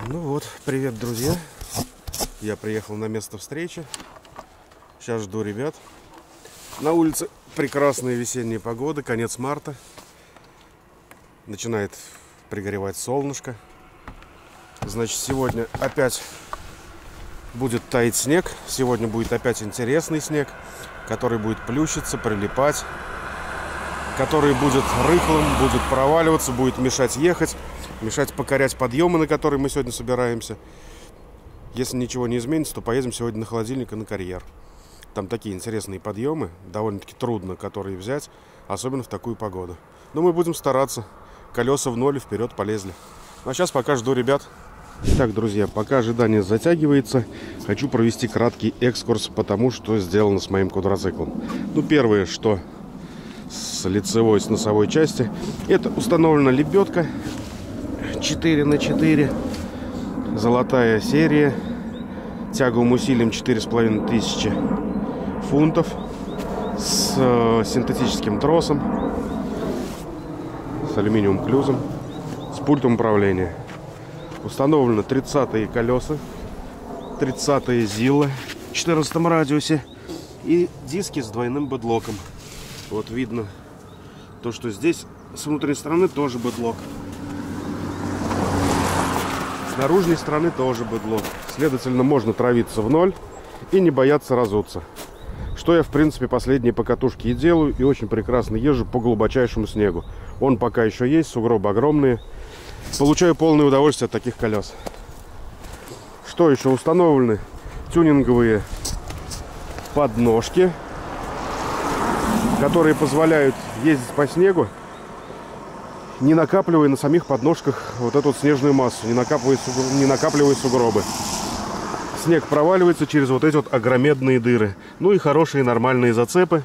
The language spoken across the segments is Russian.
Ну вот, привет, друзья. Я приехал на место встречи. Сейчас жду ребят. На улице прекрасная весенняя погода, конец марта. Начинает пригревать солнышко. Значит, сегодня опять будет таять снег. Сегодня будет опять интересный снег, который будет плющиться, прилипать, который будет рыхлым, будет проваливаться, будет мешать ехать, мешать покорять подъемы, на которые мы сегодня собираемся. Если ничего не изменится, то поедем сегодня на холодильник и на карьер. Там такие интересные подъемы, довольно-таки трудно которые взять, особенно в такую погоду. Но мы будем стараться. Колеса в ноль, вперед полезли. Ну, а сейчас пока жду ребят. Итак, друзья, пока ожидание затягивается, хочу провести краткий экскурс по тому, что сделано с моим квадроциклом. Ну, первое, что с лицевой, с носовой части, это установлена лебедка 4х4, золотая серия, тяговым усилием 4500 фунтов, с синтетическим тросом, с алюминиевым клюзом, с пультом управления. Установлены 30-е колеса, 30-е зилы в 14 радиусе и диски с двойным бэдлоком. Вот видно то, что здесь с внутренней стороны тоже бэдлок. С наружной стороны тоже бэдлок. Следовательно, можно травиться в ноль и не бояться разуться. Что я, в принципе, последние покатушки и делаю, и очень прекрасно езжу по глубочайшему снегу. Он пока еще есть, сугробы огромные. Получаю полное удовольствие от таких колес. Что еще? Установлены тюнинговые подножки, которые позволяют ездить по снегу, не накапливая на самих подножках вот эту вот снежную массу, не накапливая сугробы. Снег проваливается через вот эти вот огромедные дыры. Ну и хорошие нормальные зацепы,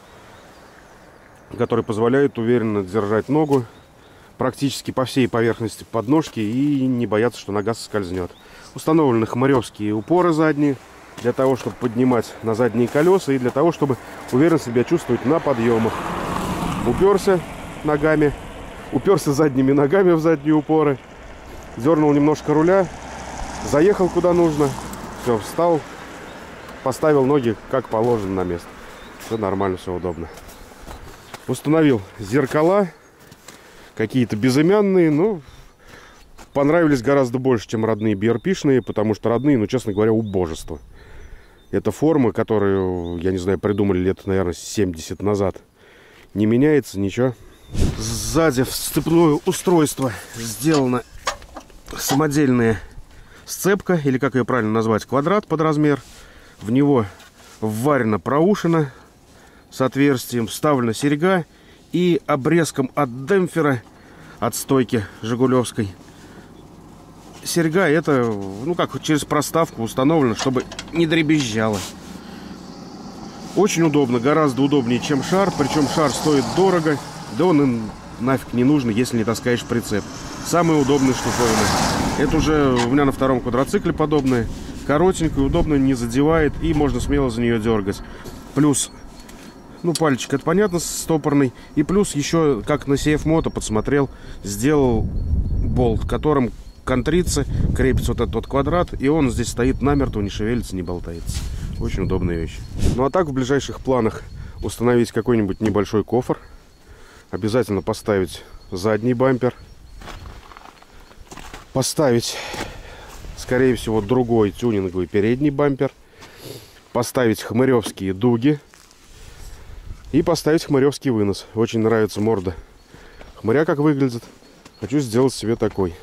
которые позволяют уверенно держать ногу практически по всей поверхности подножки и не бояться, что нога соскользнет. Установлены хмыревские упоры задние, для того, чтобы поднимать на задние колеса и для того, чтобы уверенно себя чувствовать на подъемах. Уперся ногами, уперся задними ногами в задние упоры, дернул немножко руля, заехал куда нужно, все, встал, поставил ноги как положено на место. Все нормально, все удобно. Установил зеркала, какие-то безымянные, но понравились гораздо больше, чем родные BRP-шные, потому что родные, ну, честно говоря, убожество. Это форма, которую, я не знаю, придумали лет, наверное, 70 назад. Не меняется ничего. Сзади в сцепное устройство сделана самодельная сцепка, или как ее правильно назвать, квадрат под размер. В него вварена проушина с отверстием, вставлена серьга и обрезком от демпфера, от стойки жигулевской. Серьга это, ну как, через проставку установлено, чтобы не дребезжало. Очень удобно, гораздо удобнее, чем шар. Причем шар стоит дорого, да он им нафиг не нужен, если не таскаешь прицеп. Самые удобные штуковины. Это уже у меня на втором квадроцикле подобное. Коротенькая, удобно, не задевает и можно смело за нее дергать. Плюс, ну, пальчик, это понятно, стопорный. И плюс еще, как на CF Moto подсмотрел, сделал болт, которым контрится, крепится вот этот вот квадрат, и он здесь стоит намертво, не шевелится, не болтается. Очень удобная вещь. Ну а так в ближайших планах установить какой-нибудь небольшой кофр. Обязательно поставить задний бампер. Поставить, скорее всего, другой тюнинговый передний бампер. Поставить хмыревские дуги. И поставить хмыревский вынос. Очень нравится морда хмыря, как выглядит. Хочу сделать себе такой.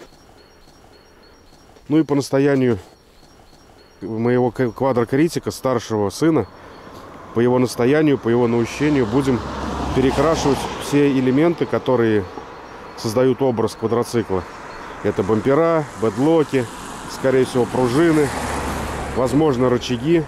Ну и по настоянию моего квадрокритика, старшего сына, по его настоянию, по его наущению, будем перекрашивать все элементы, которые создают образ квадроцикла. Это бампера, бэдлоки, скорее всего, пружины, возможно, рычаги.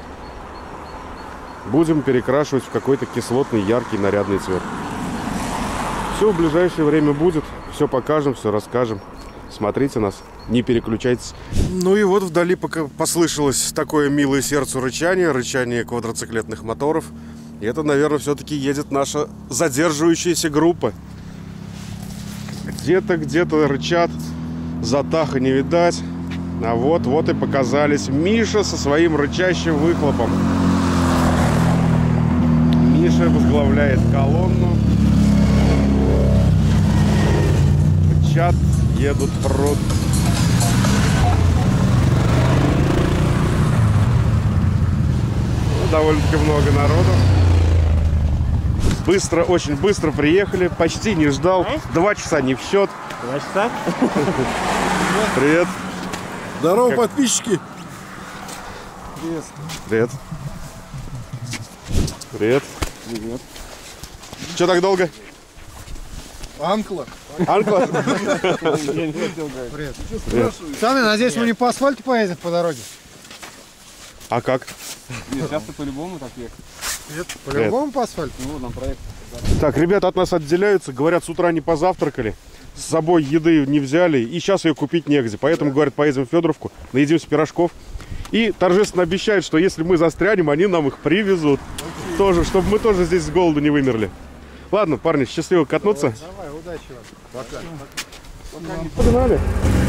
Будем перекрашивать в какой-то кислотный, яркий, нарядный цвет. Все в ближайшее время будет. Все покажем, все расскажем. Смотрите нас, не переключайтесь. Ну и вот вдали пока послышалось такое милое сердцу рычание, рычание квадроциклетных моторов. И это, наверное, все-таки едет наша задерживающаяся группа. Где-то рычат Затаха не видать. А вот и показались Миша со своим рычащим выхлопом. Миша возглавляет колонну. Мчат, едут в пруд. Довольно-таки много народу. Быстро, очень быстро приехали. Почти не ждал. 2 часа не в счет. 2 часа? Привет. Здорово, подписчики. Привет. Привет. Привет. Привет. Че так долго? Анкла. Анкла? Привет. Саня, надеюсь, мы не по асфальту поедем по дороге? А как? Нет, сейчас-то по-любому так ехать. Нет, по-любому по асфальту. Ну, нам проект. Так, ребята от нас отделяются. Говорят, с утра не позавтракали. С собой еды не взяли. И сейчас ее купить негде. Поэтому, говорят, поедем в Федоровку, наедимся пирожков. И торжественно обещают, что если мы застрянем, они нам их привезут. Тоже, чтобы мы тоже здесь с голоду не вымерли. Ладно, парни, счастливо катнуться. Давай, удачи вам. Пока. Погнали.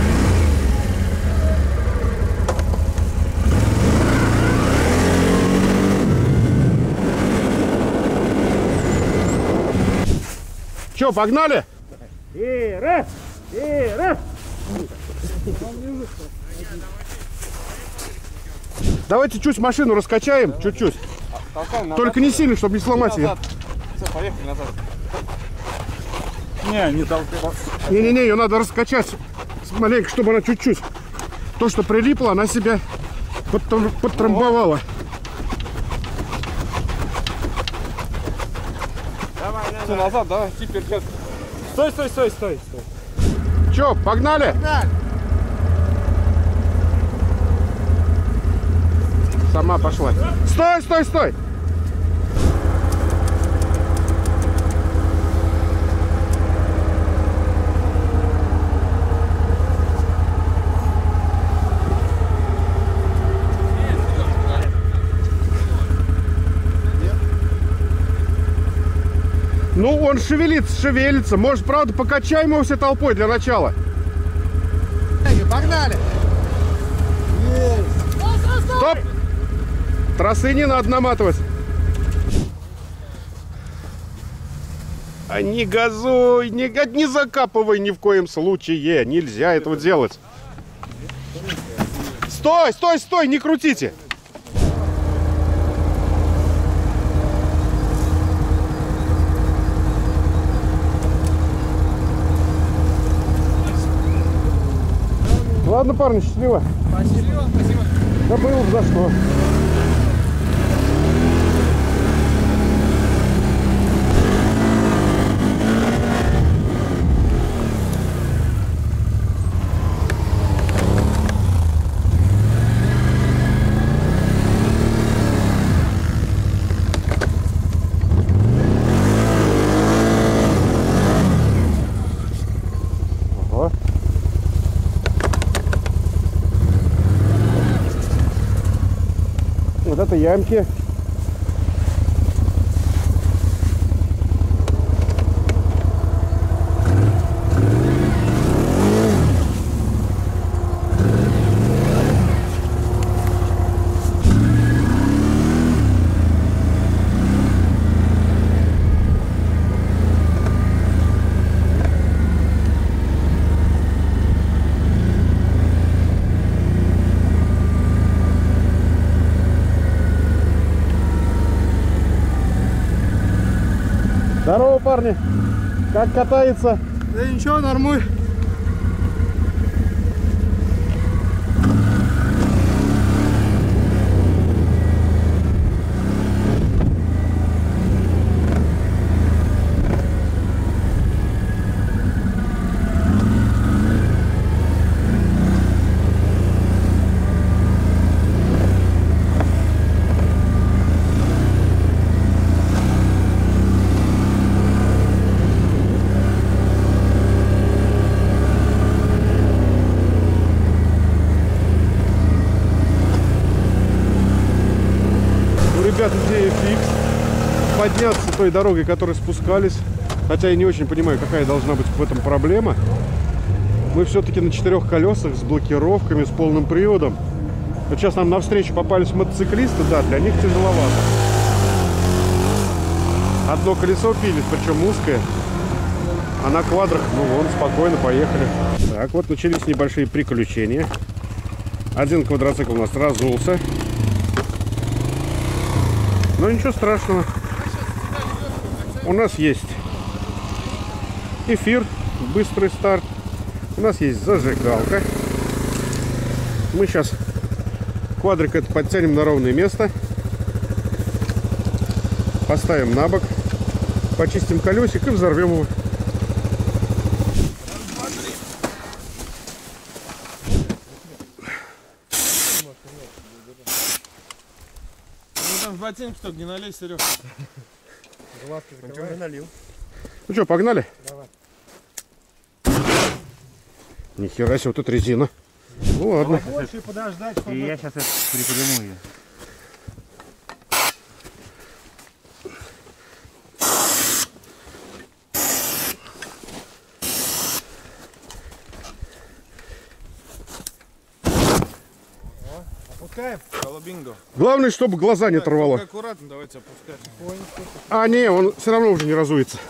Че, погнали? И раз, и раз. Давайте чуть машину раскачаем, чуть-чуть. Только не сильно, чтобы не сломать ее. Все, поехали назад. Не толкай. Не-не-не, ее надо раскачать маленько, чтобы она чуть-чуть. То, что прилипло, она себя подтрамбовала. Все, назад, давай, теперь сейчас. Стой. Че, погнали? Сама пошла. Стой! Ну, он шевелится. Может, правда, покачаем его все толпой для начала. Погнали! Стоп! Тросы не надо наматывать. А не газуй, не закапывай ни в коем случае. Нельзя этого делать. Стой, не крутите. Ладно, парни, счастливо. Спасибо. Да было бы за что. Ого. Вот это ямки. Здорово, парни! Как катается? Да ничего, нормуль. Ребята, идея фикс. Подняться той дорогой, которой спускались. Хотя я не очень понимаю, какая должна быть в этом проблема. Мы все-таки на 4 колесах с блокировками, с полным приводом. Вот сейчас нам навстречу попались мотоциклисты, да, для них тяжеловато. Одно колесо пилит, причем узкое. А на квадрах, ну вон, спокойно поехали. Так, вот начались небольшие приключения. Один квадроцикл у нас разулся. Но ничего страшного. У нас есть эфир, быстрый старт. У нас есть зажигалка. Мы сейчас квадрик это подтянем на ровное место. Поставим на бок. Почистим колесик и взорвем его. Там в ботинки только не налей, Серег. Не налил. Ну что, погнали? Давай. Нихера себе, вот тут резина. Ну ладно. Больше подождать, чтобы... И я сейчас это приподниму ее. Опускаем? Колобинго. Главное, чтобы глаза не оторвало. Аккуратно давайте опускать. А, не, он все равно уже не разуется.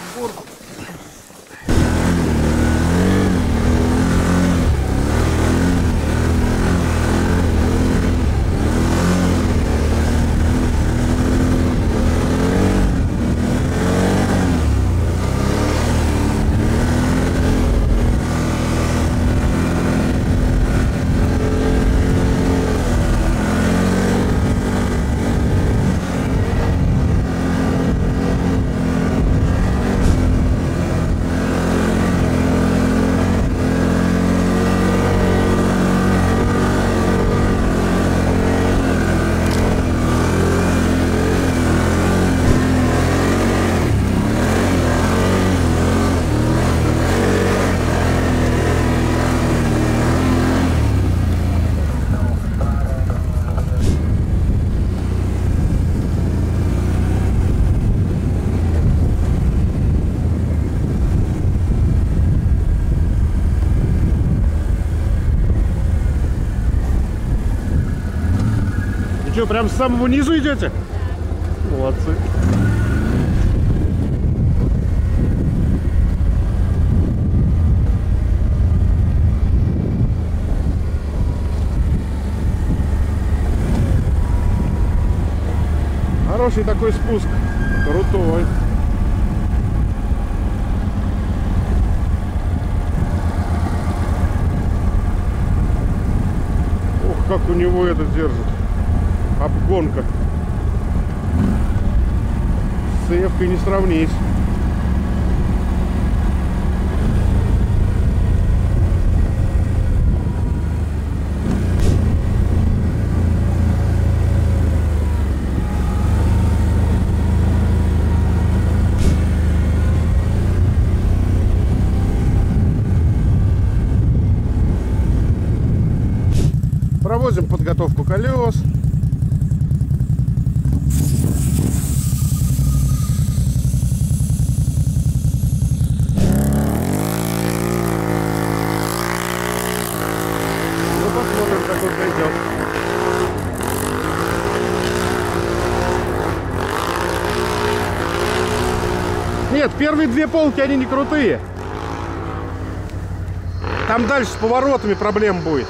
Что, прям с самого низу идете? Молодцы. Хороший такой спуск. Крутой. Ух, как у него это держит. Обгонка. С Эвкой не сравнись. Проводим подготовку колес. Нет, первые две полки, они не крутые. Там дальше с поворотами проблем будет.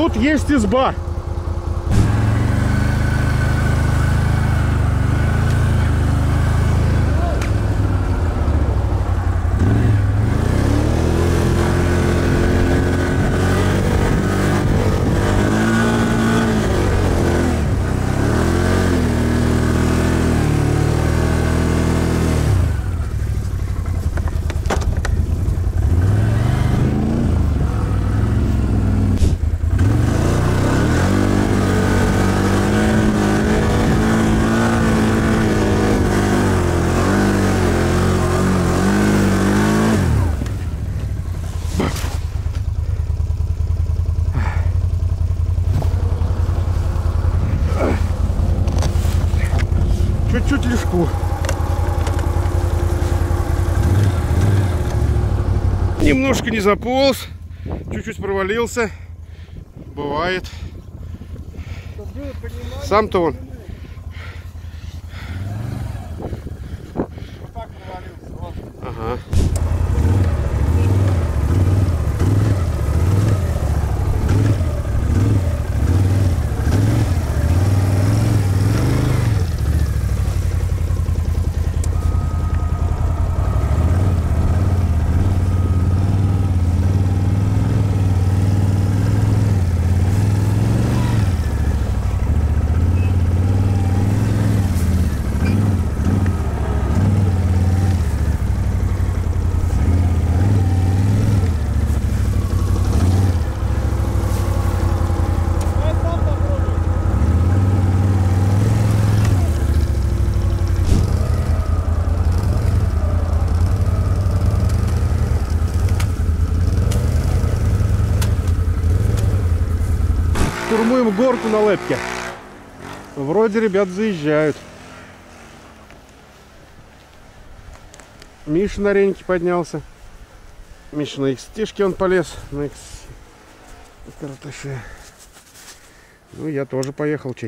Тут есть изба. Чуть-чуть лишку. Немножко не заполз, чуть-чуть провалился. Бывает. Сам-то он. Ага. Штурмуем горку на Лепке. Вроде ребят заезжают. Миша на реньке поднялся. Миша на XT-шке он полез. На X... Карташе. Ну, я тоже поехал, чей.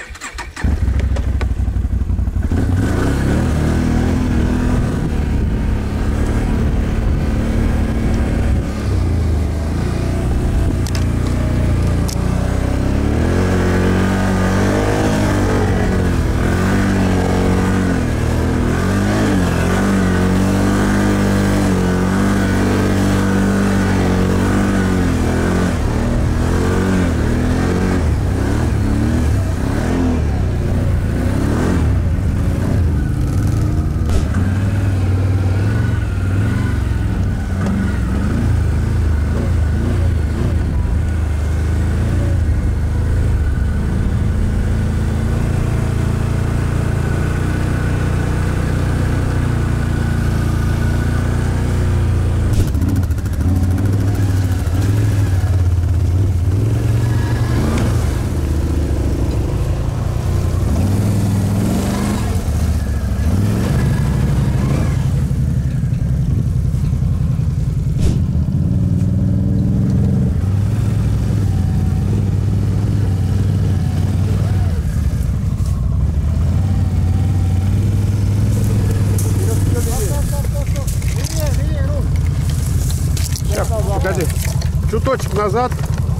Погоди, чуточек назад.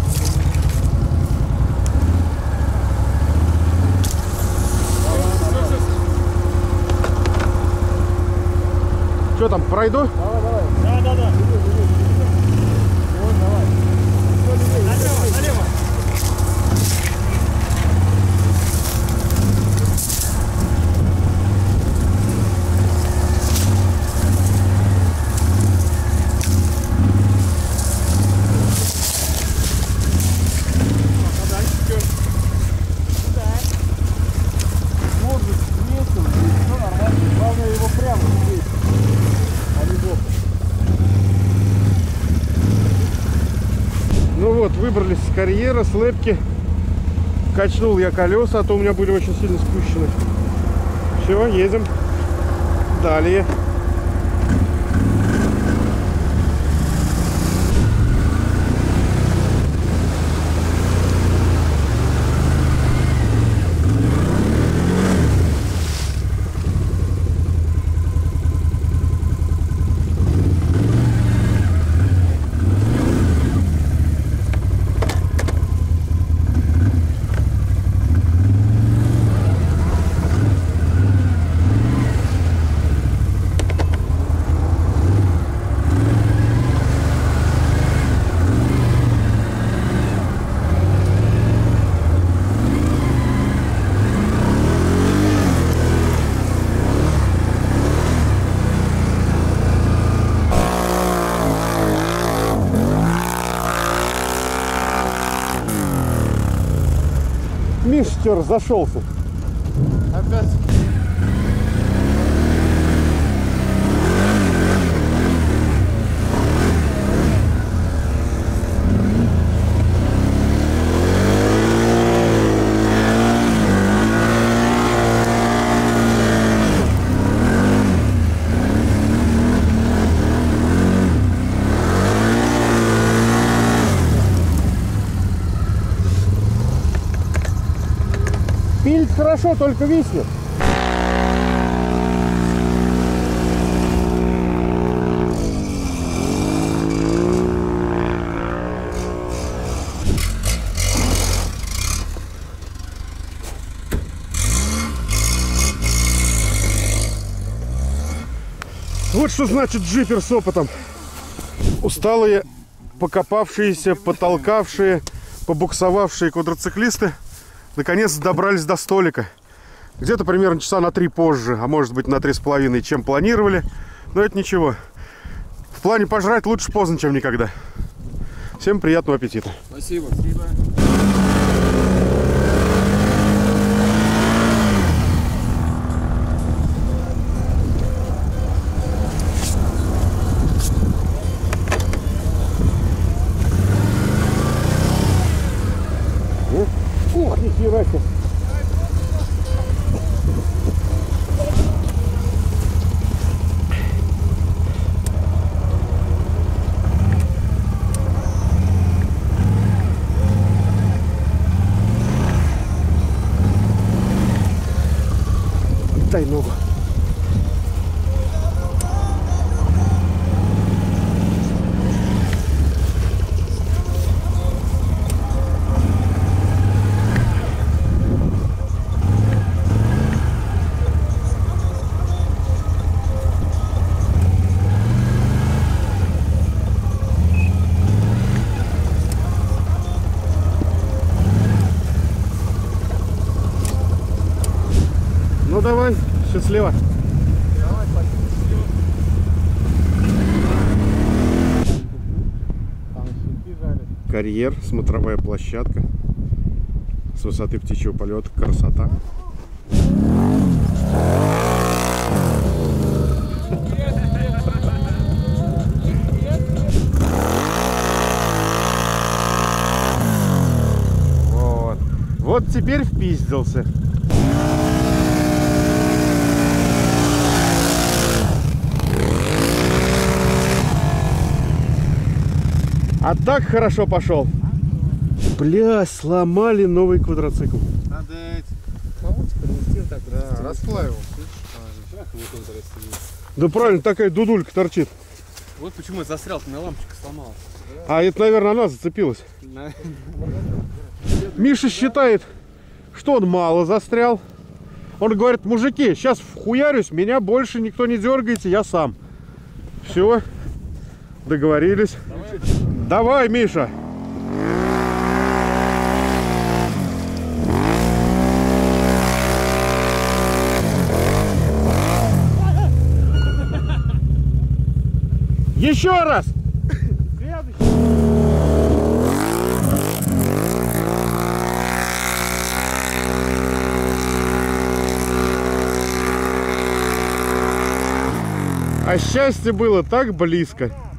Что там, пройду? Да. Вот, давай. Налево. Ну вот, выбрались с карьера, с Лепки. Качнул я колеса, а то у меня были очень сильно спущены. Все, едем далее. Мистер зашелся. Опять. Пилить хорошо, только виснет. Вот что значит джипер с опытом. Усталые, покопавшиеся, потолкавшие, побуксовавшие квадроциклисты наконец добрались до столика. Где-то примерно часа на 3 позже, а может быть на 3,5, чем планировали. Но это ничего. В плане пожрать лучше поздно, чем никогда. Всем приятного аппетита. Спасибо. Спасибо. Ух, нихера себе. Дай ногу. Ну давай, счастливо. Давай, спасибо. Там щенки жарят. Карьер, смотровая площадка. С высоты птичьего полета красота. Вот. Вот теперь впиздился. А так хорошо пошел. Бля, сломали новый квадроцикл. Надо помочь принести, так да, расплавил. Да правильно, такая дудулька торчит. Вот почему я застрял, на лампочка сломалась. А это, наверное, она зацепилась. Миша считает, что он мало застрял. Он говорит: мужики, сейчас вхуярюсь, меня больше никто не дергайте, я сам. Все, договорились. Давай, Миша. Еще раз. А счастье было так близко.